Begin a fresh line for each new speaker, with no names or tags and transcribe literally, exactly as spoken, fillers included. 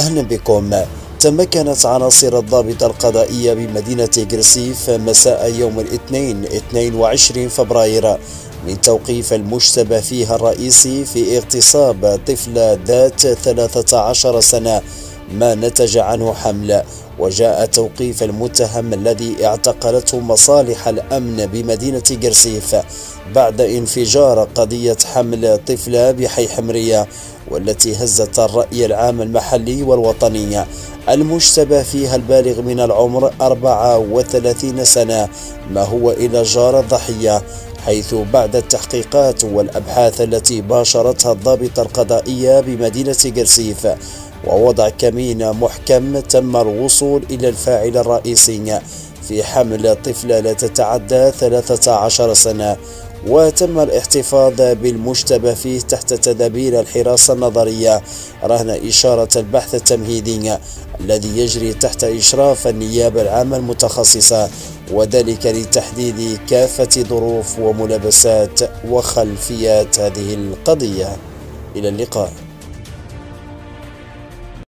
أهلا بكم. تمكنت عناصر الضابط القضائية بمدينة قرصيف مساء يوم الاثنين اثنين وعشرين فبراير من توقيف المشتبه فيها الرئيسي في اغتصاب طفلة ذات ثلاثة عشر سنة ما نتج عنه حمل. وجاء توقيف المتهم الذي اعتقلته مصالح الأمن بمدينة قرصيف بعد انفجار قضية حمل طفلة بحي حمرية، والتي هزت الرأي العام المحلي والوطني. المشتبه فيها البالغ من العمر أربعة وثلاثين سنة، ما هو إلى جار الضحية، حيث بعد التحقيقات والأبحاث التي باشرتها الضابط القضائية بمدينة قرصيف ووضع كمين محكم، تم الوصول إلى الفاعل الرئيسي في حمل طفلة لا تتعدى ثلاثة عشر سنة، وتم الاحتفاظ بالمشتبه فيه تحت تدابير الحراسة النظرية رهن إشارة البحث التمهيدي الذي يجري تحت إشراف النيابة العامة المتخصصة، وذلك لتحديد كافة ظروف وملابسات وخلفيات هذه القضية. إلى اللقاء.